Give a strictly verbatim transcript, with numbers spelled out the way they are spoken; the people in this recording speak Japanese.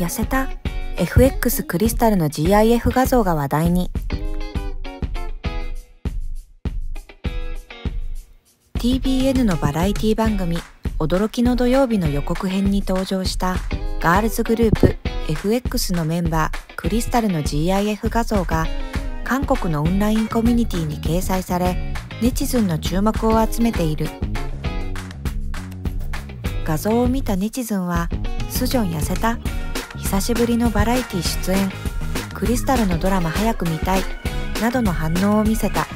痩せた エフエックス クリスタルの ジーアイエフ 画像が話題に。ティービーエヌ のバラエティ番組「驚きの土曜日」の予告編に登場したガールズグループ エフエックス のメンバークリスタルの ジーアイエフ 画像が韓国のオンラインコミュニティに掲載され、ネチズンの注目を集めている。画像を見たネチズンは「スジョン痩せた？久しぶりのバラエティ出演、クリスタルのドラマ早く見たい」などの反応を見せた。